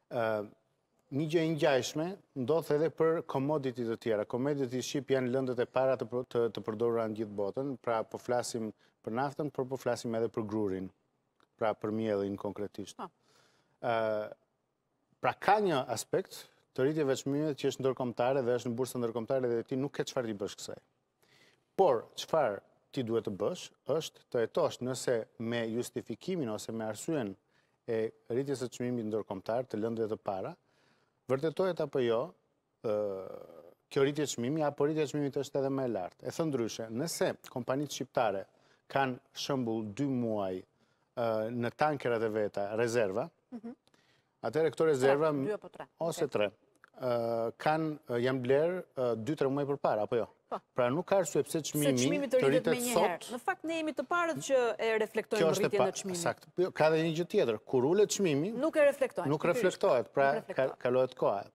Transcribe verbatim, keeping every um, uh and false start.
Një gjë e ngjashme ndodh edhe për commodity të tjera. Commodity shqip janë lëndët e para të, të, të përdorura në gjithë botën, pra po flasim për naftën, por po flasim edhe për grurin, pra për mielin konkretisht. Uh, pra ka një aspekt të rritjeve çmimeve që është ndërkombëtare dhe është në bursën ndërkombëtare dhe ti nuk ke çfarë ti bësh kësaj. Por çfarë ti duhet të bësh është të hetosh nëse me justifikimin ose me arsyen e rritjes së çmimit ndërkombëtar të lëndëve të para, vërtetohet apo jo, kjo rritje çmimi apo rritja e çmimit është edhe më e lartë. E thënë ndryshe, nëse kompanitë shqiptare kanë shembull dy muaj në tankerat e veta rezerva, atëherë këto rezerva ose tre kanë janë blerë dy tre muaj përpara apo jo. Pra nuk ka arsye pse çmimi të rritet sot. Në fakt ne jemi të parët që e reflektojmë rritjen e çmimit. Sakt. Ka edhe një gjë tjetër, kur ulet çmimi, nuk e reflektojnë. Nuk reflektohet, pra kalohet koha.